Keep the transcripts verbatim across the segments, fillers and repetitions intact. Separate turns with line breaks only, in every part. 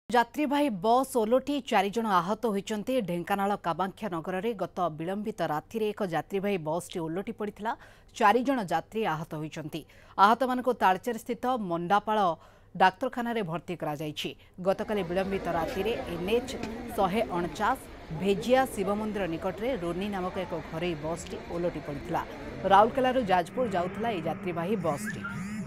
यात्रीवाही बस ओलटी चार जन आहत होती ढेंकानाल कामाख्या नगर में गत विलंबित राति एक यात्रीवाही बसटी ओलटी पड़ा चार जन यात्री आहत होती आहत मान तालचेर स्थित मंडापाल डाक्तरखाना भर्ती कराଯାଇଛି। गतकाली विलंबित राति एनएच शहे अणचाश भेजिया शिव मंदिर निकट में रोनी नामक एक घरोई बसटी ओलटी पड़ा। राउरकेला जाजपुर जाउथला ए यात्रीवाही बसटी।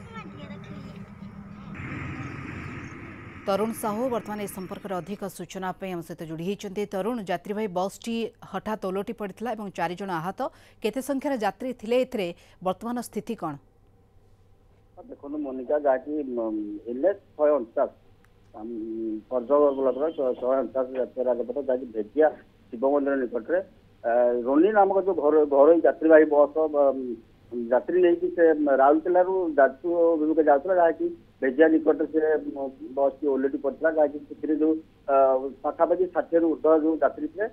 तरुण साहू वर्तमान ए संपर्क में अधिक सूचना आम सहित जोड़ी होती। तरुण, यात्रीवाही बसटी हठात ओलटी पड़ा और चार जन आहत, केते संख्यार यात्री थिले एथिरे वर्तमान स्थिति कौन?
देखो मोनिका जहाँकि एनएच शहे अणचाश पर्जर ब्लक शहे अणचाश जातीय राजपथ जहाँकि भेजिया शिव मंदिर निकट में रोनी नामक जो घर घर यात्रीवाही बस यात्री नहीं से राउरकेला जाजपुर अभिमुखे जाऊला जहाँकि भेजिया निकट से बस की ओलटी पड़ा जहाँकि जो पाखापाखि षाठी रु ऊर्ध जो यात्री थे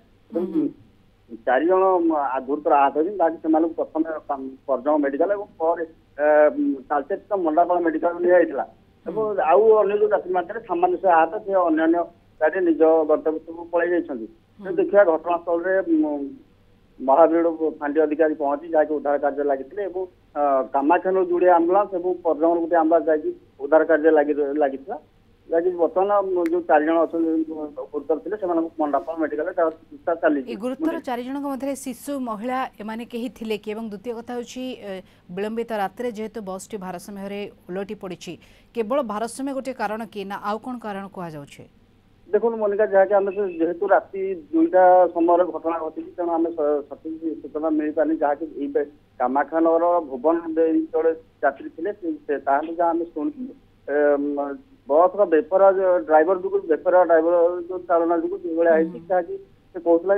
चार जन गुरुतर आहत होती जहाँकि प्रथम पर्जंग मेडिकल और तालचेर मंडापाल मेडिकल निया आउ अन्य जो यात्री मात्रा सामान्य से आहत से अन्य गाड़ी निज गंतव्य पलि जाइए। देखिए घटनास्थल में महावीर फांडी अधिकारी पहुंची जहाँकि उद्धार कार्य लगी कामाख्या जोड़े आम्बुलांस और पर्जंग गोटे आम्बुलांस जाकि उद्धार कार्य लगी जहाँकि बर्तमान जो चार जन अच्छा गुरुतर थे मंडापाल मेडिकल चिकित्सा चली।
गुरुतर चार जन मध्य शिशु महिला एमाने कहीं थिले कि द्वितीय कथा होची विलंबित रात्रे जेहेतु बसटी भारसाम्य उलटी पड़ी केवल भारसाम्य गोटे कारण कि ना आउ कौन कारण कहुच्छे?
देखो मोनिका जहाँकि आम जेहेतु राति दुईटा समय घटना घटी तेणु आम सठिक सूचना मिल पानी जहाँकि कामाख्या नगर भुवन जो यात्री थे जहाँ आम शुणु बस बेपर ड्राइवर जो बेपर ड्राइवर जो चालना जो जहाँकि कहला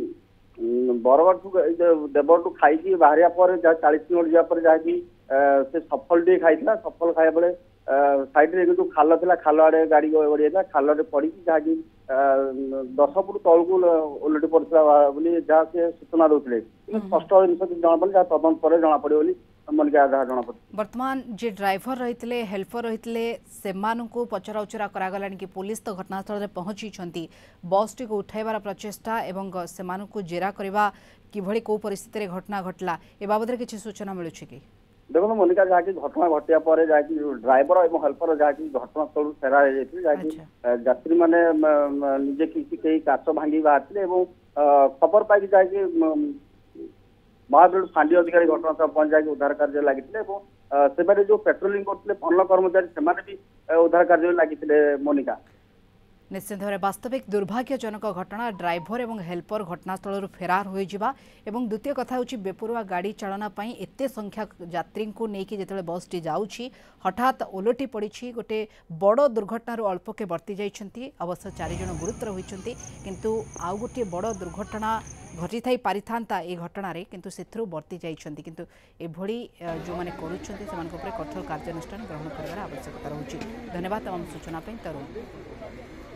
बरगढ़ देवगढ़ खाई बाहर पर चालीस मिनट जापर जहाँकि से सफल टे खाई सफल खाया बेले साइड जो खाल था खाल आड़े गाड़ी गड़ी खाल पड़ी जहाँकि दस फुट तौक ओलटी पड़ा जहाँ से सूचना दूसरे स्पष्ट जिन जना पड़े जहाँ तदंत पर जना पड़े मोनिका जहाँ जना पड़े।
वर्तमान जे ड्राइवर रही हेल्पर रही से पचरा उचरा करागला कि पुलिस तो घटनास्थल में पहुंची बस टी को उठाइबार प्रचेषा और से जेरा करवा कि कौ परिस्थिति घटना घटला ए बाबद किसी सूचना मिलूँ कि?
देखो मोनिका जहाँकि घटना घटिया पर जहाँकि ड्राइवर और हेल्पर जहाँकि घटनास्थल फेरा जहाँकि यात्री मैंने निजे किसी कई काच भांगी बाहर खबर पाई जहाँकि महावीर फांडी अधिकारी घटनास्थल पहुंच जाकि उद्धार कार्य लगी से जो पेट्रोलिंग करते अन्न कर्मचारी से उद्धार कार्य लगी। मोनिका
निश्चित भाव वास्तविक दुर्भाग्यजनक घटना ड्राइवर और हेल्पर घटनास्थल फेरार हो एवं द्वितीय कथा होची बेपरुआ गाड़ी चालना पई एते संख्यक यात्री को लेकिन जिते बस टी जाऊँगी हठात ओलटी पड़ी गोटे बड़ दुर्घटना अल्प के वर्ती जाइछंती। अवश्य चार जन गुरुतर होइछंती किंतु आउ गोटे बड़ दुर्घटना घटी थाई पारि थांता ए घटना रे किंतु सेथरु वर्ती जाइछंती किंतु एभली जो माने करूछंती सेमानक ऊपर कठोर कार्यानुष्ठान ग्रहण करबार आवश्यकता रहुची। धन्यवाद तमाम सूचना पे तरुण।